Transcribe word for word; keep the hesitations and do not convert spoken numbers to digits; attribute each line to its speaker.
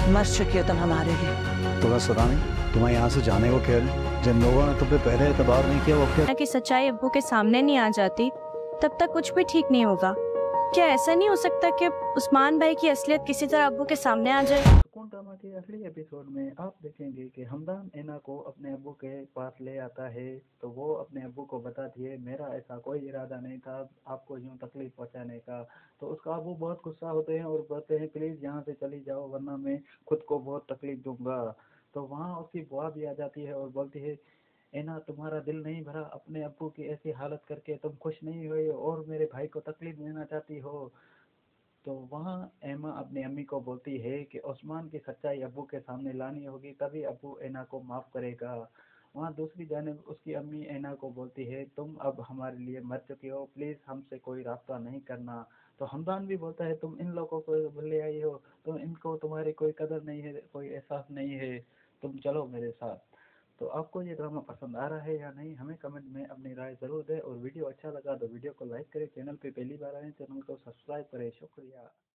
Speaker 1: मर चुकी हो तुम हमारे लिए।
Speaker 2: तुम्हें सता नहीं, तुम्हें यहाँ से जाने को कह रहे हैं। जिन लोगों ने तुम पे पहले एतबार नहीं किया वो अब क्या।
Speaker 3: कि सच्चाई अब्बू के सामने नहीं आ जाती तब तक कुछ भी ठीक नहीं होगा। क्या ऐसा नहीं हो सकता कि उस्मान भाई की असलियत किसी तरह अब्बू के सामने आ जाए?
Speaker 4: सुकून ड्रामा के अगले एपिसोड में आप देखेंगे कि हमदान ऐना को अपने अब्बू के पास ले आता है, तो वो अपने अब्बू को बताती है मेरा ऐसा कोई इरादा नहीं था आपको यूं तकलीफ पहुंचाने का। तो उसका अब्बू बहुत गुस्सा होते हैं और बोलते हैं प्लीज़ यहाँ से चली जाओ वरना मैं खुद को बहुत तकलीफ दूंगा। तो वहाँ उसकी बुआ भी आ जाती है और बोलती है ऐना तुम्हारा दिल नहीं भरा, अपने अब्बू की ऐसी हालत करके तुम खुश नहीं हुए और मेरे भाई को तकलीफ देना चाहती हो। तो वहाँ एमा अपनी अम्मी को बोलती है कि उस्मान की सच्चाई अब्बू के सामने लानी होगी तभी अब्बू ऐना को माफ़ करेगा। वहाँ दूसरी जानिब उसकी अम्मी ऐना को बोलती है तुम अब हमारे लिए मर चुकी हो, प्लीज़ हमसे कोई रास्ता नहीं करना। तो हमदान भी बोलता है तुम इन लोगों को ले आई हो, तुम इनको तुम्हारी कोई कदर नहीं है, कोई एहसास नहीं है, तुम चलो मेरे साथ। तो आपको ये ड्रामा पसंद आ रहा है या नहीं, हमें कमेंट में अपनी राय ज़रूर दें और वीडियो अच्छा लगा तो वीडियो को लाइक करें, चैनल पे पहली बार आए चैनल को सब्सक्राइब करें। शुक्रिया।